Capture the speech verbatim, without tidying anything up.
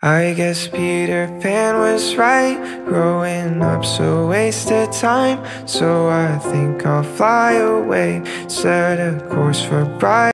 I guess Peter Pan was right, growing up's a waste of time. So I think I'll fly away, set a course for bright